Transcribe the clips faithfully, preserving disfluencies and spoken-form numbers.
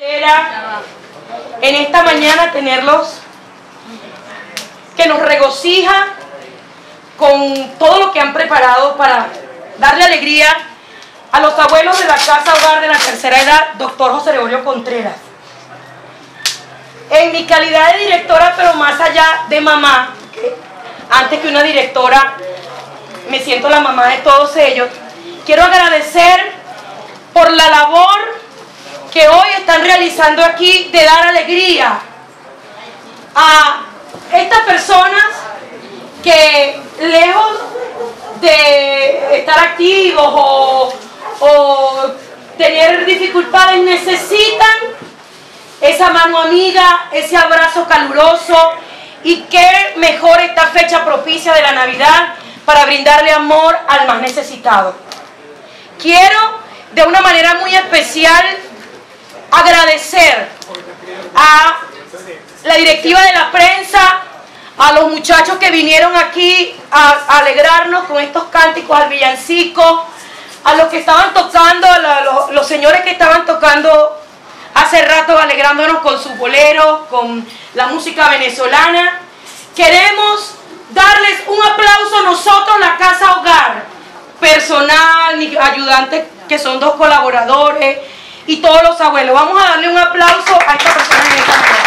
En esta mañana tenerlos, que nos regocija con todo lo que han preparado para darle alegría a los abuelos de la Casa Hogar de la Tercera Edad, doctor José Gregorio Contreras. En mi calidad de directora, pero más allá de mamá, que antes que una directora, me siento la mamá de todos ellos, quiero agradecer por la labor que hoy están realizando aquí de dar alegría a estas personas que, lejos de estar activos o, o tener dificultades, necesitan esa mano amiga, ese abrazo caluroso. Y qué mejor esta fecha propicia de la Navidad para brindarle amor al más necesitado. Quiero de una manera muy especial agradecer a la directiva de la prensa, a los muchachos que vinieron aquí a, a alegrarnos con estos cánticos al villancico, a los que estaban tocando, a los, los señores que estaban tocando hace rato alegrándonos con sus boleros, con la música venezolana. Queremos darles un aplauso nosotros, la Casa Hogar, personal, mis ayudantes que son dos colaboradores y todos los abuelos. Vamos a darle un aplauso a esta persona en esta mesa.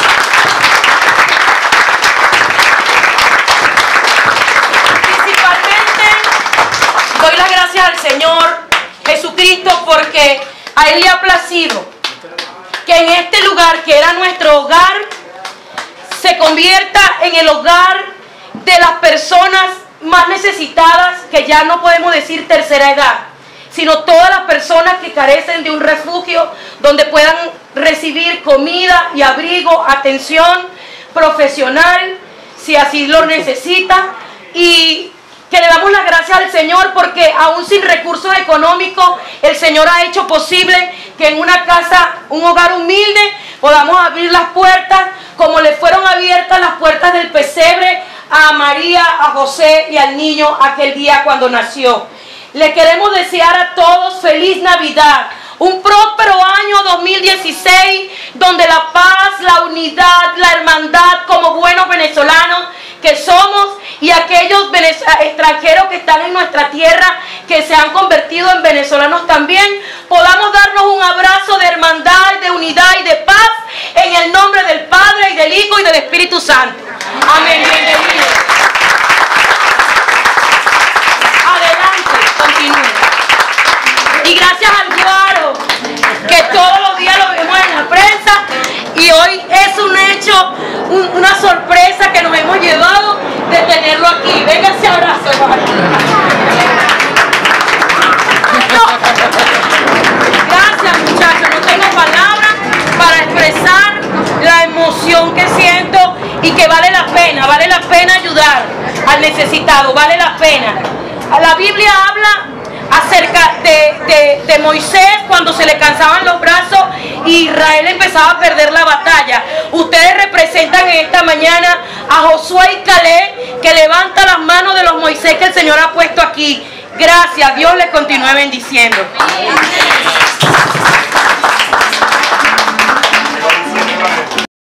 Principalmente doy las gracias al Señor Jesucristo porque a Él le ha placido que en este lugar que era nuestro hogar se convierta en el hogar de las personas más necesitadas, que ya no podemos decir tercera edad, sino todas las personas que carecen de un refugio donde puedan recibir comida y abrigo, atención profesional, si así lo necesitan, y que le damos las gracias al Señor porque aún sin recursos económicos, el Señor ha hecho posible que en una casa, un hogar humilde, podamos abrir las puertas como le fueron abiertas las puertas del pesebre a María, a José y al niño aquel día cuando nació. Le queremos desear a todos feliz Navidad, un próspero año dos mil dieciséis, donde la paz, la unidad, la hermandad como buenos venezolanos que somos y aquellos extranjeros que están en nuestra tierra, que se han convertido en venezolanos también, podamos darnos un abrazo de hermandad, de unidad y de paz en el nombre del Padre y del Hijo y del Espíritu Santo. Amén. Bienvenidos. Adelante, continúen. Y gracias al Guaro, que todos los días lo vemos en la prensa, y hoy es un hecho, un, una sorpresa que nos hemos llevado de tenerlo aquí. Venga ese abrazo, hermano. Gracias, muchachos, no tengo palabras para expresar la emoción que siento y que vale la pena, vale la pena ayudar al necesitado, vale la pena. La Biblia habla acerca de, de, de Moisés cuando se le cansaban los brazos y Israel empezaba a perder la batalla. Ustedes representan en esta mañana a Josué y Caleb, que levanta las manos de los Moisés que el Señor ha puesto aquí. Gracias, Dios les continúe bendiciendo.